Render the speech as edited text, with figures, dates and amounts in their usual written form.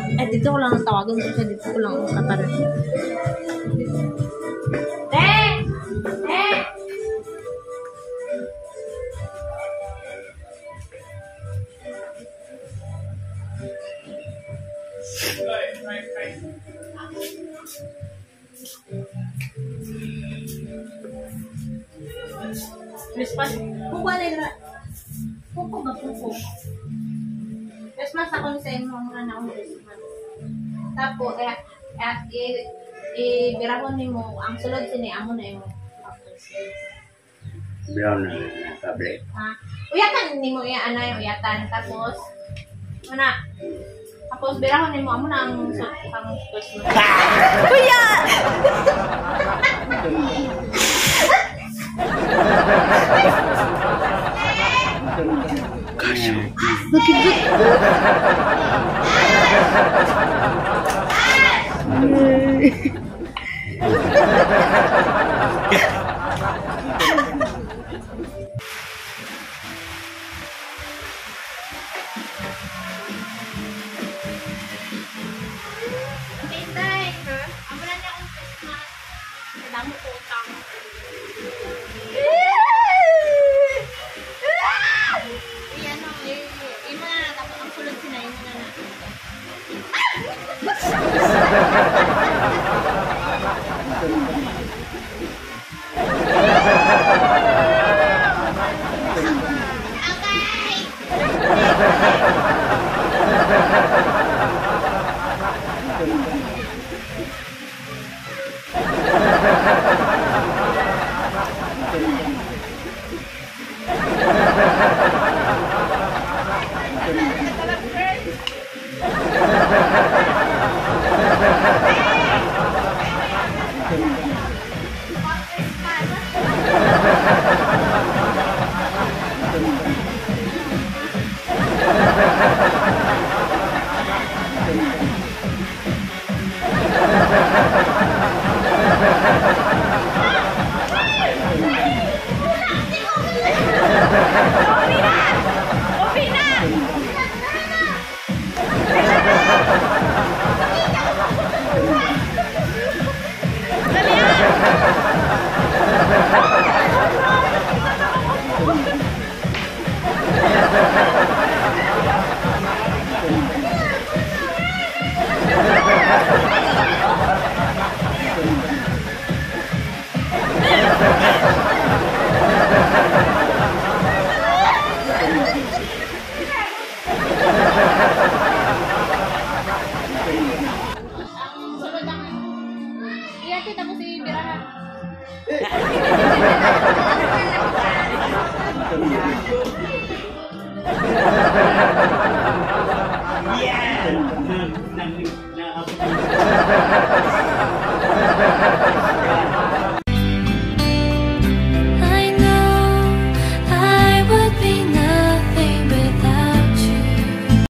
Eh, dito ko lang ang tawagan kasi dito ko lang ang katarin. Christmas, kukuha na yun. Kuko ba kuko? Christmas ako sa inyo, muna na akong Christmas. Tapos, ibirahon ni mo, ang sulod sini, amo na yung Brown na kable. Uyatan ni mo, ano yung uyatan. Tapos, tapos birahon ni mo, amo na ang Christmas. Kuya! Bakit Hahaha.